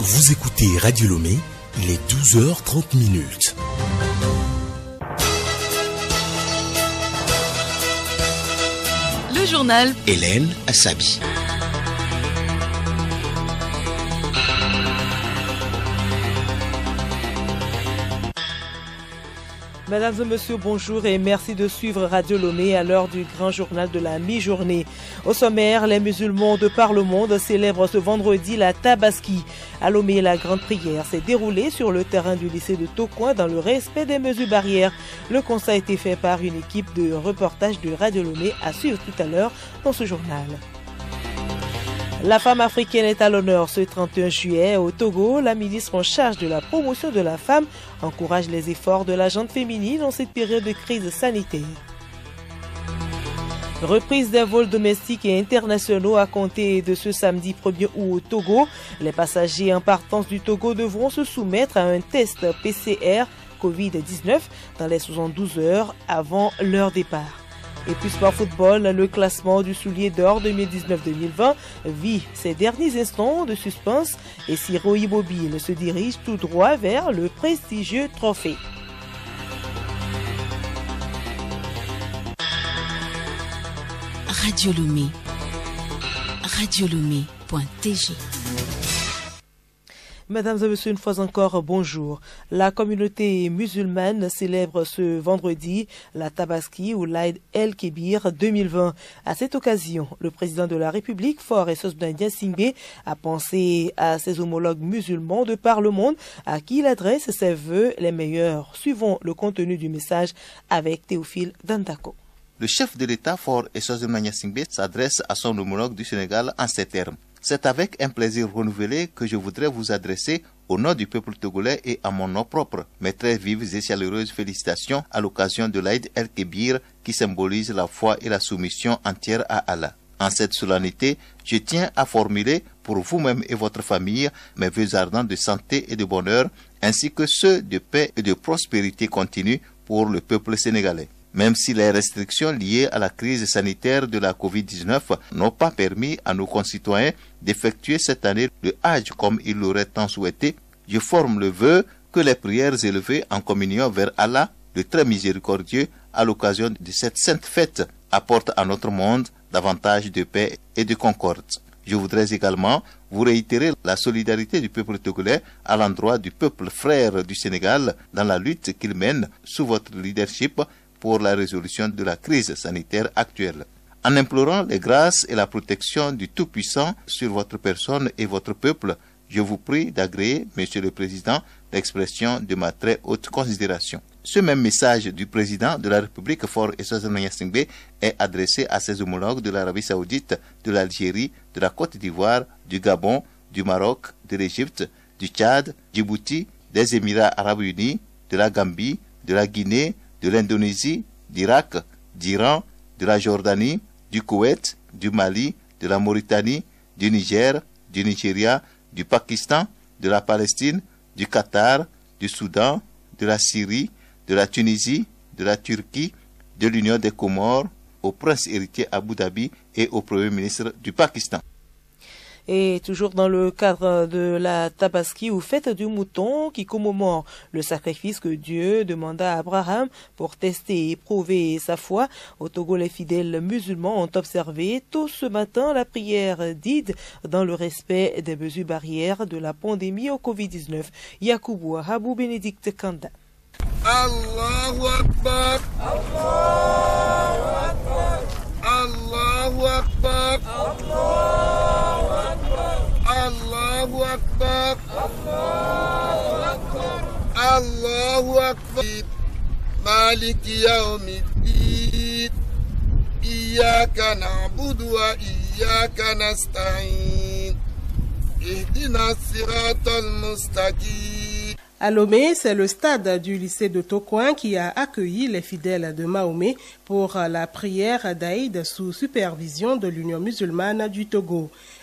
Vous écoutez Radio Lomé, il est 12h30. Le journal Hélène Assabi. Mesdames et messieurs, bonjour et merci de suivre Radio Lomé à l'heure du grand journal de la mi-journée. Au sommaire, les musulmans de par le monde célèbrent ce vendredi la Tabaski. À Lomé, la grande prière s'est déroulée sur le terrain du lycée de Tokoin dans le respect des mesures barrières. Le constat a été fait par une équipe de reportage de Radio Lomé à suivre tout à l'heure dans ce journal. La femme africaine est à l'honneur ce 31 juillet au Togo. La ministre en charge de la promotion de la femme encourage les efforts de la gente féminine en cette période de crise sanitaire. Reprise des vols domestiques et internationaux à compter de ce samedi 1er août au Togo. Les passagers en partance du Togo devront se soumettre à un test PCR Covid-19 dans les 72 heures avant leur départ. Et puis sport football, le classement du soulier d'or 2019-2020 vit ses derniers instants de suspense et Siro Immobile se dirige tout droit vers le prestigieux trophée. Radio Lomé. radiolomé.tg. Mesdames et messieurs, une fois encore, bonjour. La communauté musulmane célèbre ce vendredi la Tabaski ou l'Aïd el-Kébir 2020. À cette occasion, le président de la République, Faure Essoufou Gnassingbé, a pensé à ses homologues musulmans de par le monde à qui il adresse ses vœux les meilleurs. Suivons le contenu du message avec Théophile Dandako. Le chef de l'État, Faure Essoufou Gnassingbé, s'adresse à son homologue du Sénégal en ces termes. C'est avec un plaisir renouvelé que je voudrais vous adresser au nom du peuple togolais et à mon nom propre mes très vives et chaleureuses félicitations à l'occasion de l'Aïd el-Kébir qui symbolise la foi et la soumission entière à Allah. En cette solennité, je tiens à formuler pour vous-même et votre famille mes vœux ardents de santé et de bonheur ainsi que ceux de paix et de prospérité continue pour le peuple sénégalais. Même si les restrictions liées à la crise sanitaire de la Covid-19 n'ont pas permis à nos concitoyens d'effectuer cette année le Hajj comme ils l'auraient tant souhaité, je forme le vœu que les prières élevées en communion vers Allah, le très miséricordieux, à l'occasion de cette sainte fête, apportent à notre monde davantage de paix et de concorde. Je voudrais également vous réitérer la solidarité du peuple togolais à l'endroit du peuple frère du Sénégal dans la lutte qu'il mène sous votre leadership pour la résolution de la crise sanitaire actuelle. En implorant les grâces et la protection du Tout-Puissant sur votre personne et votre peuple, je vous prie d'agréer, Monsieur le Président, l'expression de ma très haute considération. Ce même message du Président de la République, Faure Essoufou Gnassingbé, est adressé à ses homologues de l'Arabie Saoudite, de l'Algérie, de la Côte d'Ivoire, du Gabon, du Maroc, de l'Égypte, du Tchad, Djibouti, des Émirats Arabes Unis, de la Gambie, de la Guinée, de l'Indonésie, d'Irak, d'Iran, de la Jordanie, du Koweït, du Mali, de la Mauritanie, du Niger, du Nigeria, du Pakistan, de la Palestine, du Qatar, du Soudan, de la Syrie, de la Tunisie, de la Turquie, de l'Union des Comores, au prince héritier Abu Dhabi et au premier ministre du Pakistan. Et toujours dans le cadre de la Tabaski ou fête du mouton qui commémore le sacrifice que Dieu demanda à Abraham pour tester et prouver sa foi, au Togo les fidèles musulmans ont observé tôt ce matin la prière d'Eid dans le respect des mesures barrières de la pandémie au Covid-19. Yakoubou Habou Bénédicte Kanda. Allahu Akbar. Allahu Akbar. Allahu Akbar. Allahu Akbar. Allahu Akbar. Maliki yawmiddin. Iyyaka na'budu wa iyyaka nasta'in. Ihdina siratal mustaqim. À Lomé, c'est le stade du lycée de Tokoin qui a accueilli les fidèles de Mahomet pour la prière d'Aïd sous supervision de l'Union musulmane du Togo.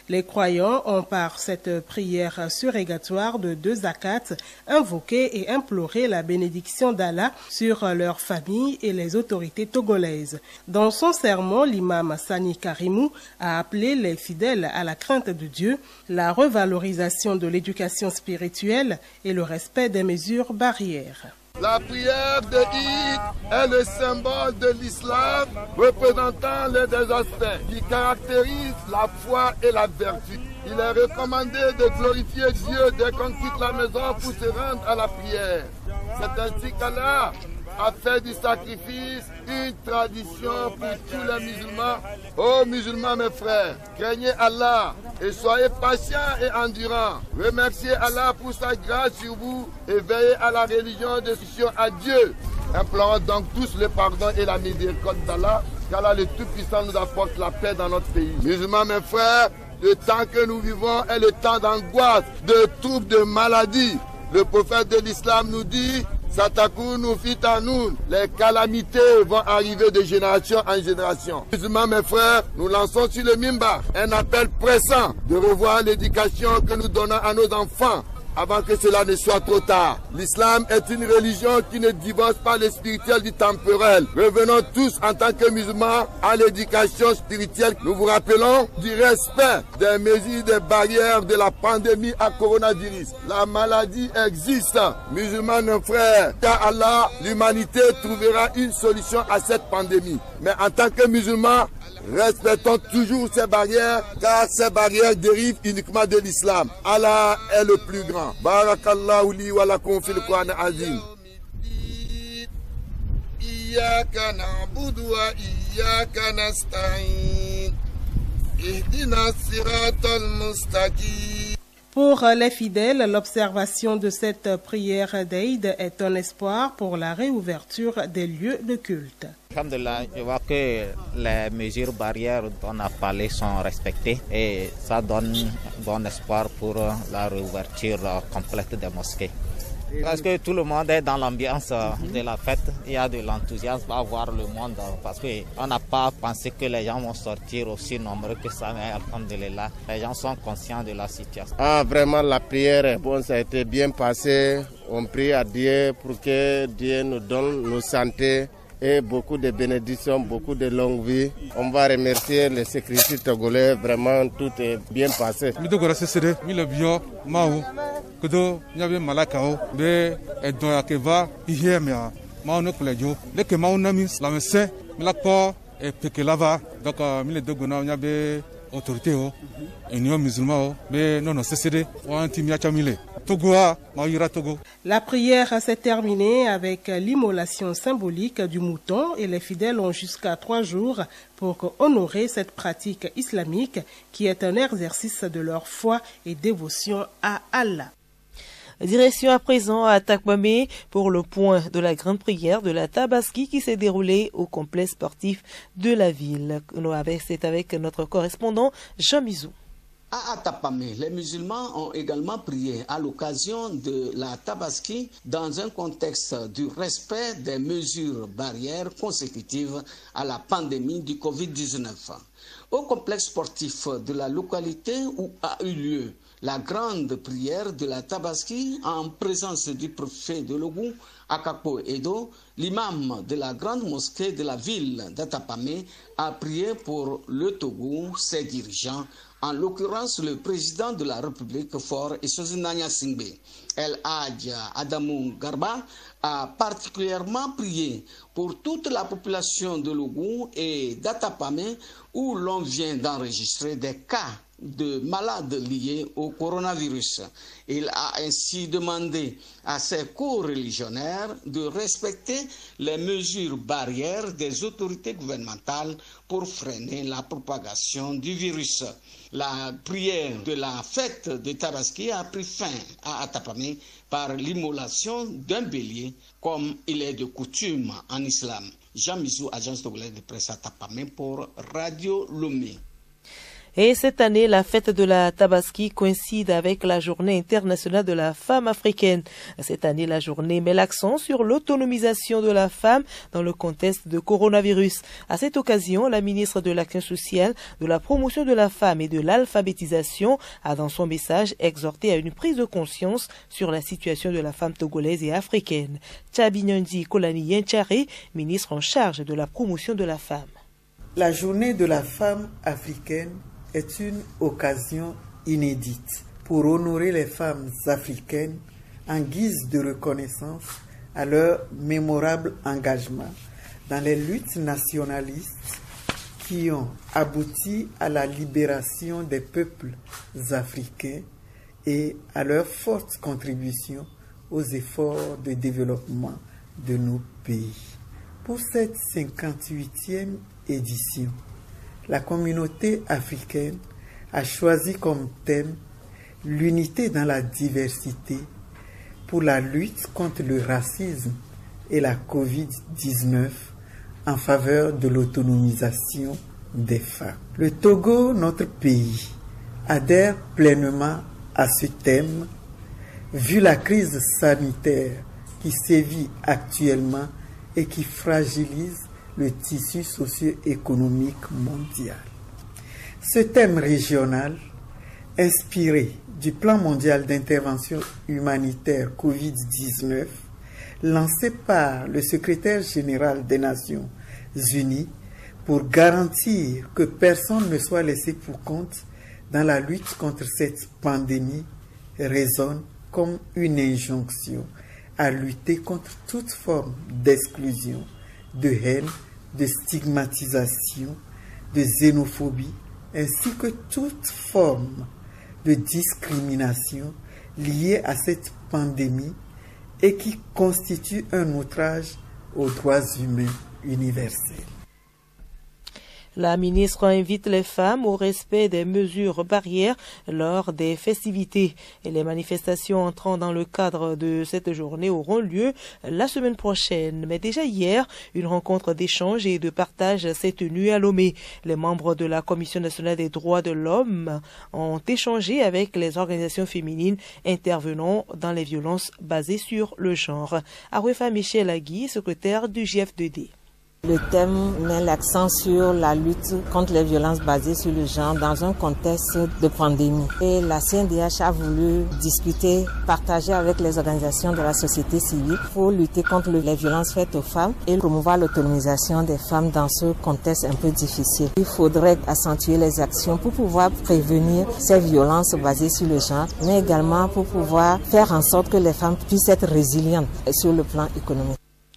Les croyants ont par cette prière surrégatoire de 2 zakats invoqué et imploré la bénédiction d'Allah sur leur famille et les autorités togolaises. Dans son sermon, l'imam Sani Karimou a appelé les fidèles à la crainte de Dieu, la revalorisation de l'éducation spirituelle et le respect des mesures barrières. La prière de Eid est le symbole de l'islam représentant les 2 aspects qui caractérisent la foi et la vertu. Il est recommandé de glorifier Dieu dès qu'on quitte la maison pour se rendre à la prière. C'est ainsi qu'Allah a fait du sacrifice une tradition pour tous les musulmans. Ô musulmans mes frères, craignez Allah et soyez patients et endurants. Remerciez Allah pour sa grâce sur vous et veillez à la religion de soumission à Dieu. Implorons donc tous le pardon et la miséricorde d'Allah, qu'Allah le Tout-Puissant nous apporte la paix dans notre pays. Musulmans mes frères, le temps que nous vivons est le temps d'angoisse, de troubles, de maladies. Le prophète de l'islam nous dit: Satakunu fitanun, les calamités vont arriver de génération en génération. Musulmans mes frères, nous lançons sur le mimbar un appel pressant de revoir l'éducation que nous donnons à nos enfants avant que cela ne soit trop tard. L'islam est une religion qui ne divorce pas le spirituel du temporel. Revenons tous en tant que musulmans à l'éducation spirituelle. Nous vous rappelons du respect des mesures, des barrières de la pandémie à coronavirus. La maladie existe. Musulmans, nos frères, car Allah, l'humanité trouvera une solution à cette pandémie. Mais en tant que musulmans, respectons toujours ces barrières, car ces barrières dérivent uniquement de l'islam. Allah est le plus grand. Barakallahu li wa lakum fil Qur'an azim. Iyyaka na'budu wa iyyaka nasta'in. Ihdina siratal mustaqim. Pour les fidèles, l'observation de cette prière d'Eid est un espoir pour la réouverture des lieux de culte. Alhamdulillah, je vois que les mesures barrières dont on a parlé sont respectées et ça donne bon espoir pour la réouverture complète des mosquées. Parce que tout le monde est dans l'ambiance de la fête, il y a de l'enthousiasme à voir le monde parce qu'on n'a pas pensé que les gens vont sortir aussi nombreux que ça, mais alhamdulillah, les gens sont conscients de la situation. Vraiment la prière est bonne, ça a été bien passé, on prie à Dieu pour que Dieu nous donne nos santé et beaucoup de bénédictions, beaucoup de longue vie. On va remercier les sécurités togolais, vraiment tout est bien passé. Kudo nyabe malakao be edoya keva ihemia maono plejo leke maona mis la messe milako e pekelava donc mille de gona nyabe autorité o union musulman be non cédé o anti miachamile Togoa maïra Togo. La prière s'est terminée avec l'immolation symbolique du mouton et les fidèles ont jusqu'à 3 jours pour honorer cette pratique islamique qui est un exercice de leur foi et dévotion à Allah. Direction à présent à Takwame pour le point de la grande prière de la Tabaski qui s'est déroulée au complexe sportif de la ville. C'est avec notre correspondant Jean Mizou. À Atapame, les musulmans ont également prié à l'occasion de la Tabaski dans un contexte du respect des mesures barrières consécutives à la pandémie du Covid-19. Au complexe sportif de la localité où a eu lieu la grande prière de la Tabaski en présence du préfet de Logou, Akako Edo, l'imam de la grande mosquée de la ville d'Atapame a prié pour le Togo, ses dirigeants, en l'occurrence le président de la République Faure Essozinanya Singbe. El Hadj Adamou Garba a particulièrement prié pour toute la population de Logou et d'Atapame où l'on vient d'enregistrer des cas de malades liés au coronavirus. Il a ainsi demandé à ses co-religionnaires de respecter les mesures barrières des autorités gouvernementales pour freiner la propagation du virus. La prière de la fête de Tabaski a pris fin à Atapame par l'immolation d'un bélier, comme il est de coutume en islam. Jean Mizou, agence togolaise de presse Atapame pour Radio Lomé. Et cette année, la fête de la Tabaski coïncide avec la Journée internationale de la femme africaine. Cette année, la journée met l'accent sur l'autonomisation de la femme dans le contexte de coronavirus. À cette occasion, la ministre de l'Action sociale, de la promotion de la femme et de l'alphabétisation a dans son message exhorté à une prise de conscience sur la situation de la femme togolaise et africaine. Tchabinyandi Kolani Yenchare, ministre en charge de la promotion de la femme. La journée de la femme africaine est une occasion inédite pour honorer les femmes africaines en guise de reconnaissance à leur mémorable engagement dans les luttes nationalistes qui ont abouti à la libération des peuples africains et à leur forte contribution aux efforts de développement de nos pays. Pour cette 58e édition, la communauté africaine a choisi comme thème l'unité dans la diversité pour la lutte contre le racisme et la Covid-19 en faveur de l'autonomisation des femmes. Le Togo, notre pays, adhère pleinement à ce thème, vu la crise sanitaire qui sévit actuellement et qui fragilise le tissu socio-économique mondial. Ce thème régional, inspiré du plan mondial d'intervention humanitaire Covid-19, lancé par le secrétaire général des Nations Unies pour garantir que personne ne soit laissé pour compte dans la lutte contre cette pandémie, résonne comme une injonction à lutter contre toute forme d'exclusion, de haine, de stigmatisation, de xénophobie, ainsi que toute forme de discrimination liée à cette pandémie et qui constitue un outrage aux droits humains universels. La ministre invite les femmes au respect des mesures barrières lors des festivités. Et les manifestations entrant dans le cadre de cette journée auront lieu la semaine prochaine. Mais déjà hier, une rencontre d'échange et de partage s'est tenue à Lomé. Les membres de la Commission nationale des droits de l'homme ont échangé avec les organisations féminines intervenant dans les violences basées sur le genre. Arouefa Michel Agui, secrétaire du GF2D. Le thème met l'accent sur la lutte contre les violences basées sur le genre dans un contexte de pandémie. Et la CNDH a voulu discuter, partager avec les organisations de la société civile pour lutter contre les violences faites aux femmes et promouvoir l'autonomisation des femmes dans ce contexte un peu difficile. Il faudrait accentuer les actions pour pouvoir prévenir ces violences basées sur le genre, mais également pour pouvoir faire en sorte que les femmes puissent être résilientes sur le plan économique.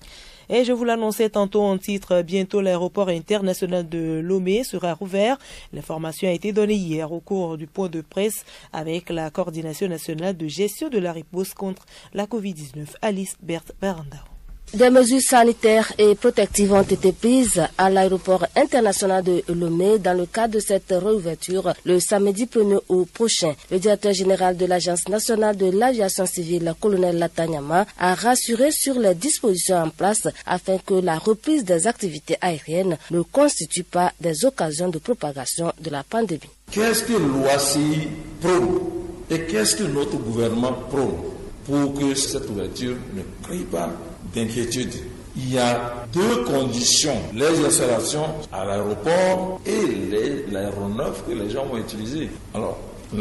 Et je vous l'annonçais tantôt en titre, bientôt l'aéroport international de Lomé sera rouvert. L'information a été donnée hier au cours du point de presse avec la coordination nationale de gestion de la riposte contre la Covid-19, Alice Berthe Barandao. Des mesures sanitaires et protectives ont été prises à l'aéroport international de Lomé dans le cadre de cette réouverture le samedi 1er août prochain. Le directeur général de l'Agence nationale de l'aviation civile, le colonel Latanyama, a rassuré sur les dispositions en place afin que la reprise des activités aériennes ne constitue pas des occasions de propagation de la pandémie. Qu'est-ce que l'OACI prône et qu'est-ce que notre gouvernement prône pour que cette ouverture ne crée pas d'inquiétude? Il y a deux conditions, les installations à l'aéroport et l'aéronef que les gens vont utiliser. Alors,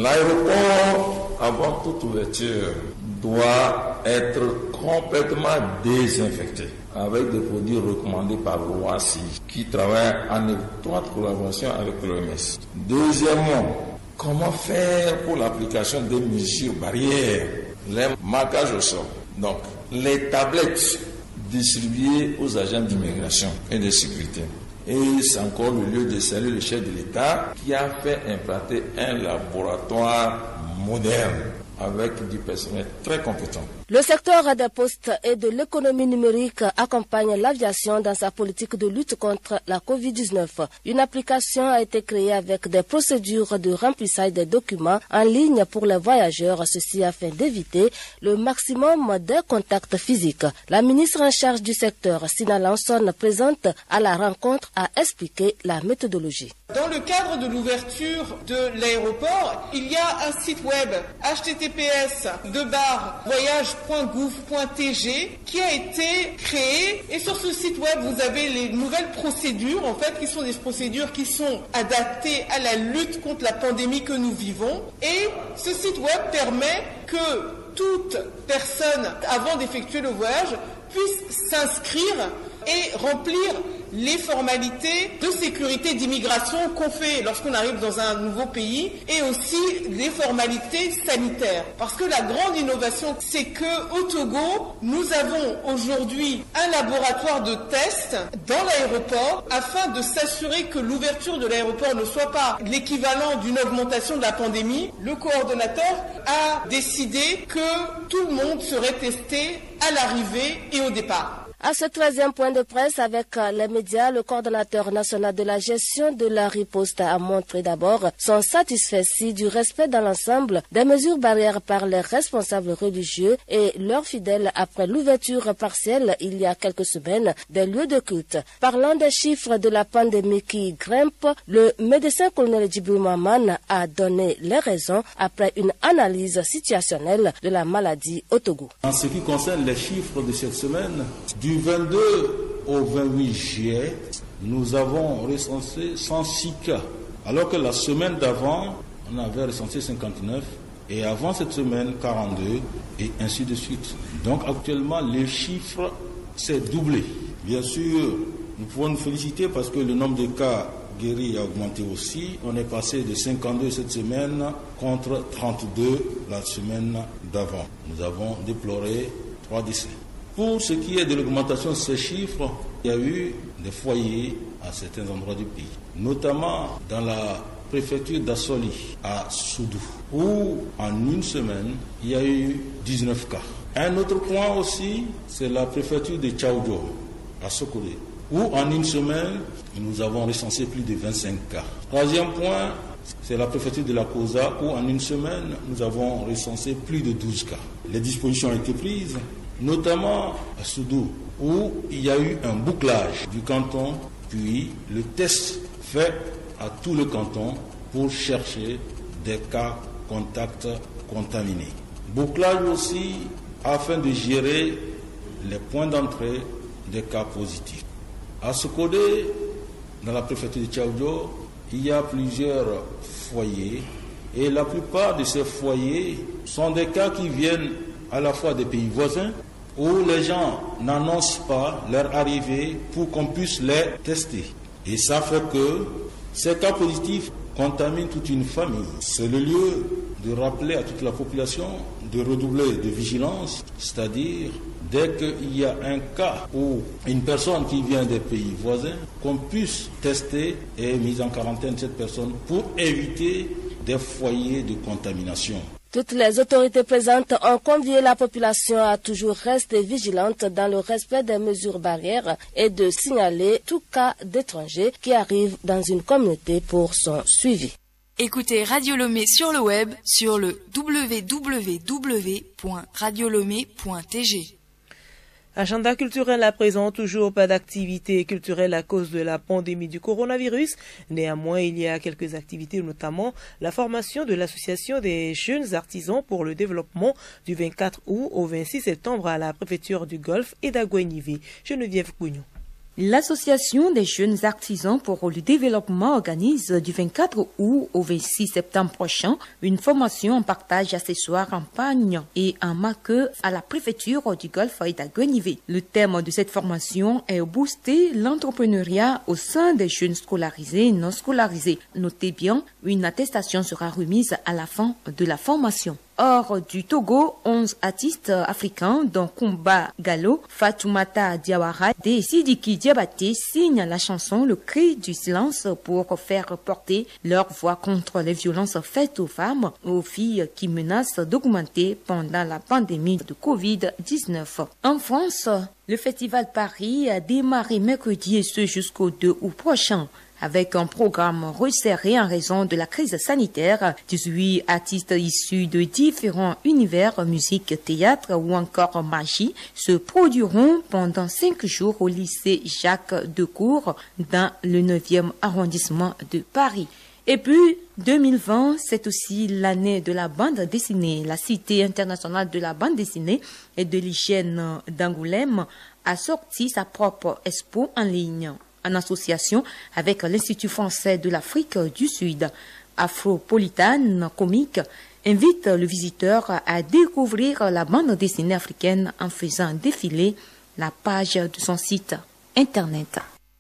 l'aéroport, avant toute ouverture, doit être complètement désinfecté avec des produits recommandés par l'OACI qui travaille en étroite collaboration avec l'OMS. Deuxièmement, comment faire pour l'application des mesures barrières, les marquages au sol. Donc, les tablettes distribuées aux agents d'immigration et de sécurité. Et c'est encore le lieu de saluer le chef de l'État qui a fait implanter un laboratoire moderne avec du personnel très compétent. Le secteur des postes et de l'économie numérique accompagne l'aviation dans sa politique de lutte contre la Covid-19. Une application a été créée avec des procédures de remplissage des documents en ligne pour les voyageurs, ceci afin d'éviter le maximum de contacts physiques. La ministre en charge du secteur, Sina Lanson, présente à la rencontre, a expliqué la méthodologie. Dans le cadre de l'ouverture de l'aéroport, il y a un site web https://voyage.gouv.tg qui a été créé, et sur ce site web vous avez les nouvelles procédures qui sont des procédures qui sont adaptées à la lutte contre la pandémie que nous vivons, et ce site web permet que toute personne avant d'effectuer le voyage puisse s'inscrire et remplir les formalités de sécurité d'immigration qu'on fait lorsqu'on arrive dans un nouveau pays, et aussi les formalités sanitaires. Parce que la grande innovation, c'est qu'au Togo, nous avons aujourd'hui un laboratoire de tests dans l'aéroport afin de s'assurer que l'ouverture de l'aéroport ne soit pas l'équivalent d'une augmentation de la pandémie. Le coordonnateur a décidé que tout le monde serait testé à l'arrivée et au départ. À ce 13e point de presse avec les médias, le coordonnateur national de la gestion de la riposte a montré d'abord son satisfait du respect dans l'ensemble des mesures barrières par les responsables religieux et leurs fidèles après l'ouverture partielle il y a quelques semaines des lieux de culte. Parlant des chiffres de la pandémie qui grimpent, le médecin colonel Djibril Maman a donné les raisons après une analyse situationnelle de la maladie au Togo. En ce qui concerne les chiffres de cette semaine, du 22 au 28 juillet, nous avons recensé 106 cas, alors que la semaine d'avant, on avait recensé 59, et avant cette semaine, 42, et ainsi de suite. Donc actuellement, les chiffres s'est doublé. Bien sûr, nous pouvons nous féliciter parce que le nombre de cas guéris a augmenté aussi. On est passé de 52 cette semaine contre 32 la semaine d'avant. Nous avons déploré 3 décès. Pour ce qui est de l'augmentation de ces chiffres, il y a eu des foyers à certains endroits du pays, notamment dans la préfecture d'Assoli, à Soudou, où en une semaine, il y a eu 19 cas. Un autre point aussi, c'est la préfecture de Tchaoudjo, à Sokolé, où en une semaine, nous avons recensé plus de 25 cas. Troisième point, c'est la préfecture de la Kosa, où en une semaine, nous avons recensé plus de 12 cas. Les dispositions ont été prises, notamment à Soudou, où il y a eu un bouclage du canton, puis le test fait à tout le canton pour chercher des cas contacts contaminés. Bouclage aussi afin de gérer les points d'entrée des cas positifs. À Sokodé, dans la préfecture de Tchaoudjo, il y a plusieurs foyers, et la plupart de ces foyers sont des cas qui viennent à la fois des pays voisins, où les gens n'annoncent pas leur arrivée pour qu'on puisse les tester. Et ça fait que ces cas positifs contaminent toute une famille. C'est le lieu de rappeler à toute la population de redoubler de vigilance, c'est-à-dire dès qu'il y a un cas ou une personne qui vient des pays voisins, qu'on puisse tester et mise en quarantaine cette personne pour éviter des foyers de contamination. Toutes les autorités présentes ont convié la population à toujours rester vigilante dans le respect des mesures barrières et de signaler tout cas d'étrangers qui arrivent dans une communauté pour son suivi. Écoutez Radio Lomé sur le web sur le www.radiolomé.tg. Agenda culturel à présent, toujours pas d'activité culturelle à cause de la pandémie du coronavirus. Néanmoins, il y a quelques activités, notamment la formation de l'association des jeunes artisans pour le développement du 24 août au 26 septembre à la préfecture du Golfe et d'Aguenivé. Geneviève Cougnon. L'Association des jeunes artisans pour le développement organise du 24 août au 26 septembre prochain une formation en partage accessoire en Pagne et en Maqueux à la préfecture du Golfe et d'Aguenivé. Le thème de cette formation est booster l'entrepreneuriat au sein des jeunes scolarisés et non scolarisés. Notez bien, une attestation sera remise à la fin de la formation. Hors du Togo, 11 artistes africains dont Kumba Gallo, Fatoumata Diawara et Sidiki Diabaté signent la chanson Le cri du silence pour faire porter leur voix contre les violences faites aux femmes, aux filles qui menacent d'augmenter pendant la pandémie de Covid-19. En France, le Festival Paris a démarré mercredi et ce jusqu'au 2 août prochain. Avec un programme resserré en raison de la crise sanitaire, 18 artistes issus de différents univers, musique, théâtre ou encore magie, se produiront pendant 5 jours au lycée Jacques Decour dans le 9e arrondissement de Paris. Et puis, 2020, c'est aussi l'année de la bande dessinée. La Cité internationale de la bande dessinée et de l'hygiène d'Angoulême a sorti sa propre expo en ligne, en association avec l'Institut français de l'Afrique du Sud. Afropolitan Comics invite le visiteur à découvrir la bande dessinée africaine en faisant défiler la page de son site internet.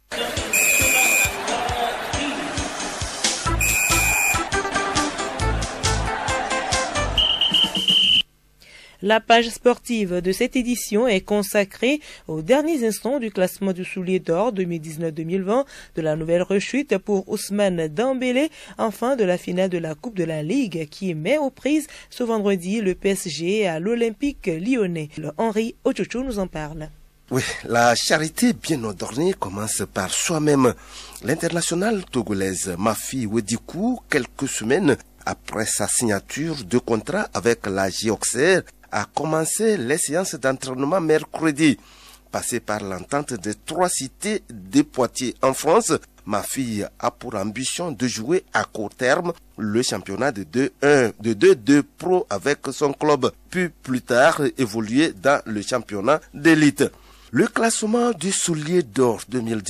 La page sportive de cette édition est consacrée aux derniers instants du classement du soulier d'or 2019-2020, de la nouvelle rechute pour Ousmane Dembélé, enfin de la finale de la Coupe de la Ligue qui met aux prises ce vendredi le PSG à l'Olympique lyonnais. Henri Ochocho nous en parle. Oui, la charité bien ordonnée commence par soi-même. L'internationale togolaise Mafi Wedikou, quelques semaines après sa signature de contrat avec la Géoxer, a commencé les séances d'entraînement mercredi. Passée par l'entente de 3 cités de Poitiers en France, Mafi a pour ambition de jouer à court terme le championnat de 2-2 pro avec son club, puis plus tard évoluer dans le championnat d'élite. Le classement du soulier d'or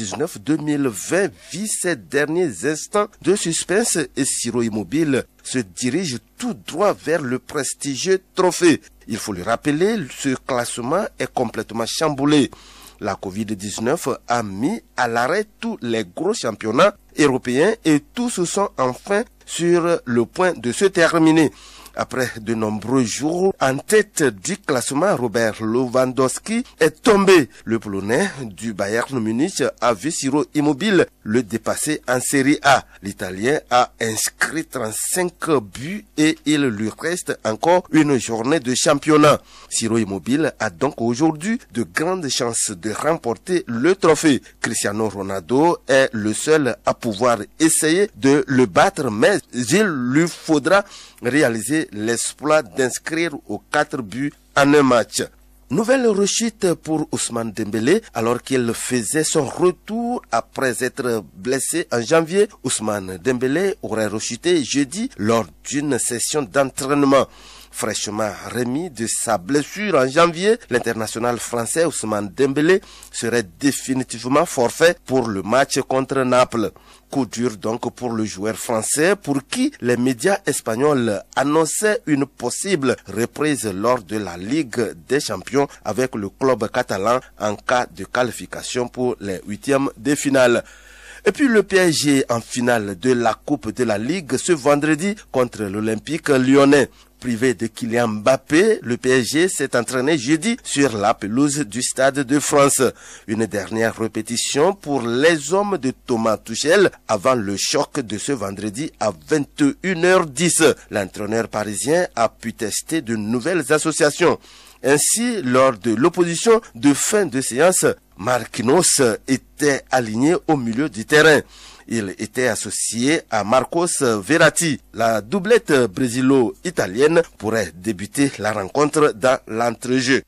2019-2020 vit ces derniers instants de suspense et Siro Immobile se dirige tout droit vers le prestigieux trophée. Il faut le rappeler, ce classement est complètement chamboulé. La Covid-19 a mis à l'arrêt tous les gros championnats européens et tous sont enfin sur le point de se terminer. Après de nombreux jours en tête du classement, Robert Lewandowski est tombé. Le Polonais du Bayern Munich a vu Siro Immobile le dépasser en Série A. L'Italien a inscrit 35 buts et il lui reste encore une journée de championnat. Siro Immobile a donc aujourd'hui de grandes chances de remporter le trophée. Cristiano Ronaldo est le seul à pouvoir essayer de le battre, mais il lui faudra réaliser l'exploit d'inscrire aux 4 buts en un match. Nouvelle rechute pour Ousmane Dembélé alors qu'il faisait son retour après être blessé en janvier. Ousmane Dembélé aurait rechuté jeudi lors d'une session d'entraînement. Fraîchement remis de sa blessure en janvier, l'international français Ousmane Dembélé serait définitivement forfait pour le match contre Naples. Coup dur donc pour le joueur français pour qui les médias espagnols annonçaient une possible reprise lors de la Ligue des Champions avec le club catalan en cas de qualification pour les 8e de finale. Et puis le PSG en finale de la Coupe de la Ligue ce vendredi contre l'Olympique lyonnais. Privé de Kylian Mbappé, le PSG s'est entraîné jeudi sur la pelouse du Stade de France. Une dernière répétition pour les hommes de Thomas Tuchel avant le choc de ce vendredi à 21h10. L'entraîneur parisien a pu tester de nouvelles associations. Ainsi, lors de l'opposition de fin de séance, Marquinhos était aligné au milieu du terrain. Il était associé à Marcos Verratti. La doublette brésilo-italienne pourrait débuter la rencontre dans l'entrejeu.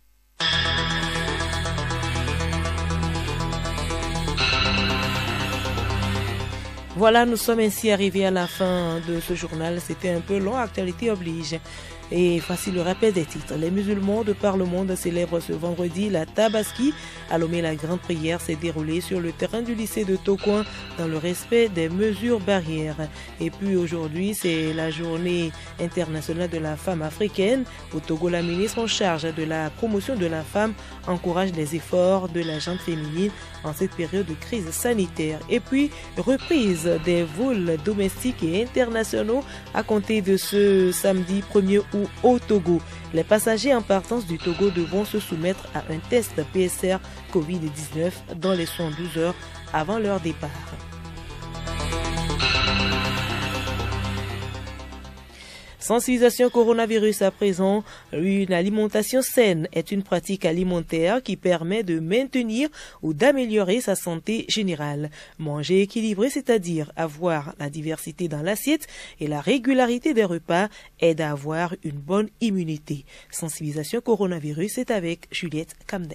Voilà, nous sommes ainsi arrivés à la fin de ce journal. C'était un peu long, actualité oblige. Et voici le rappel des titres. Les musulmans de par le monde célèbrent ce vendredi la Tabaski. À Lomé, la grande prière s'est déroulée sur le terrain du lycée de Tokoin dans le respect des mesures barrières. Et puis aujourd'hui, c'est la journée internationale de la femme africaine. Au Togo, la ministre en charge de la promotion de la femme encourage les efforts de la gente féminine en cette période de crise sanitaire. Et puis, reprise des vols domestiques et internationaux à compter de ce samedi 1er août ou au Togo. Les passagers en partance du Togo devront se soumettre à un test PSR Covid-19 dans les 112 heures avant leur départ. Sensibilisation coronavirus à présent. Une alimentation saine est une pratique alimentaire qui permet de maintenir ou d'améliorer sa santé générale. Manger équilibré, c'est-à-dire avoir la diversité dans l'assiette et la régularité des repas, aide à avoir une bonne immunité. Sensibilisation coronavirus, c'est avec Juliette Camden.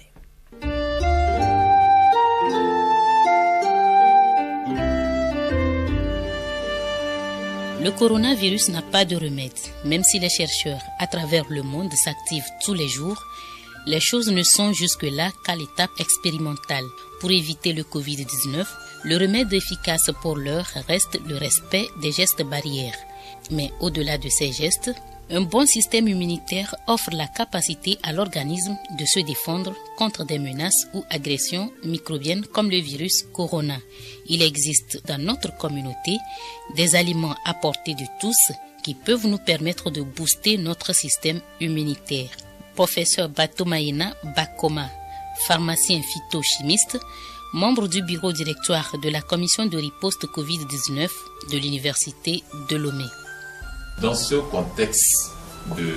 Le coronavirus n'a pas de remède. Même si les chercheurs à travers le monde s'activent tous les jours, les choses ne sont jusque-là qu'à l'étape expérimentale. Pour éviter le Covid-19, le remède efficace pour l'heure reste le respect des gestes barrières. Mais au-delà de ces gestes, un bon système immunitaire offre la capacité à l'organisme de se défendre contre des menaces ou agressions microbiennes comme le virus corona. Il existe dans notre communauté des aliments à portée de tous qui peuvent nous permettre de booster notre système immunitaire. Professeur Batomaïna Bakoma, pharmacien phytochimiste, membre du bureau directoire de la commission de riposte Covid-19 de l'université de Lomé. Dans ce contexte de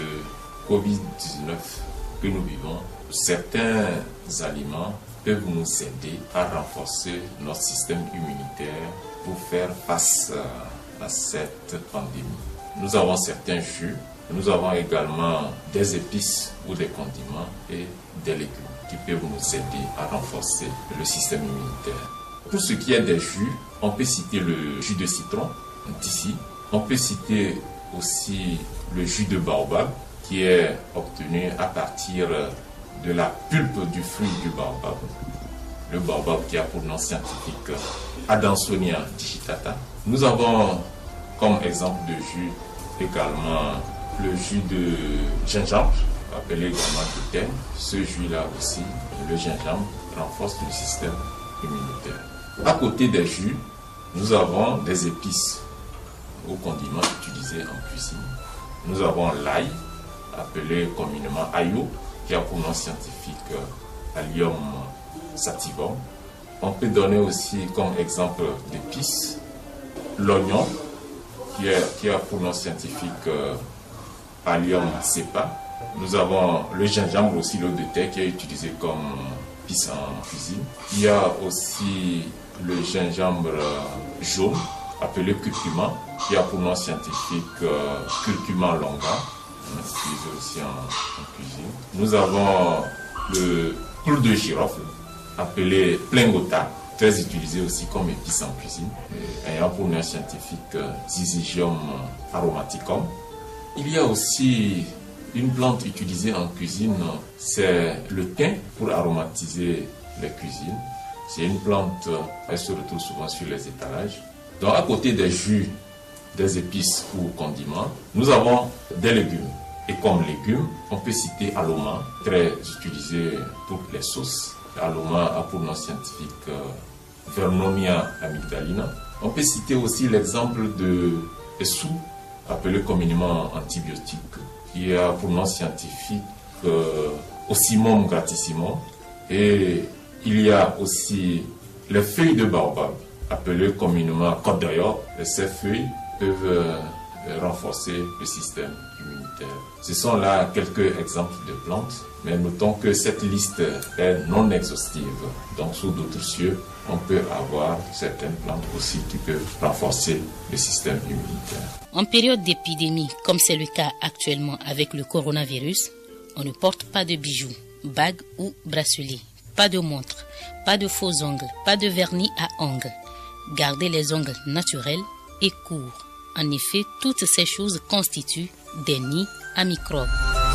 Covid-19 que nous vivons, certains aliments peuvent nous aider à renforcer notre système immunitaire pour faire face à cette pandémie. Nous avons certains jus, nous avons également des épices ou des condiments et des légumes qui peuvent nous aider à renforcer le système immunitaire. Pour ce qui est des jus, on peut citer le jus de citron d'ici, on peut citer aussi le jus de baobab qui est obtenu à partir de la pulpe du fruit du baobab. Le baobab qui a pour nom scientifique Adansonia digitata. Nous avons comme exemple de jus également le jus de gingembre, appelé également de thym. Ce jus-là aussi, le gingembre, renforce le système immunitaire. À côté des jus, nous avons des épices aux condiments utilisés en cuisine. Nous avons l'ail, appelé communément ayo, qui a pour nom scientifique Allium sativum. On peut donner aussi comme exemple d'épices l'oignon, qui a pour nom scientifique Allium cepa. Nous avons le gingembre aussi, l'eau de thé, qui est utilisé comme épice en cuisine. Il y a aussi le gingembre jaune, appelé curcuma, qui a pour nom scientifique curcuma longa, utilisé aussi en cuisine. Nous avons le clou de girofle, appelé plingota, très utilisé aussi comme épice en cuisine, ayant pour nom scientifique Syzygium aromaticum. Il y a aussi une plante utilisée en cuisine, c'est le thym pour aromatiser les cuisines. C'est une plante, elle se retrouve souvent sur les étalages. Donc à côté des jus, des épices ou condiments, nous avons des légumes. Et comme légumes, on peut citer aloma, très utilisé pour les sauces. Aloma a pour nom scientifique Vernomia amygdalina. On peut citer aussi l'exemple de essou, appelé communément antibiotique, qui a pour nom scientifique Ocimum gratissimum. Et il y a aussi les feuilles de baobab, appelées communément côte d'Or. Ces feuilles peuvent renforcer le système immunitaire. Ce sont là quelques exemples de plantes, mais notons que cette liste est non exhaustive. Donc sous d'autres cieux, on peut avoir certaines plantes aussi qui peuvent renforcer le système immunitaire. En période d'épidémie, comme c'est le cas actuellement avec le coronavirus, on ne porte pas de bijoux, bagues ou bracelets, pas de montres, pas de faux ongles, pas de vernis à ongles. Gardez les ongles naturels et courts. En effet, toutes ces choses constituent des nids à microbes.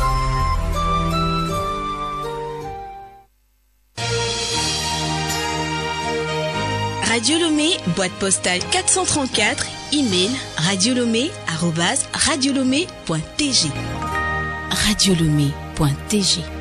Radio Lomé, boîte postale 434, email radiolomé@radiolomé.tg. radiolomé.tg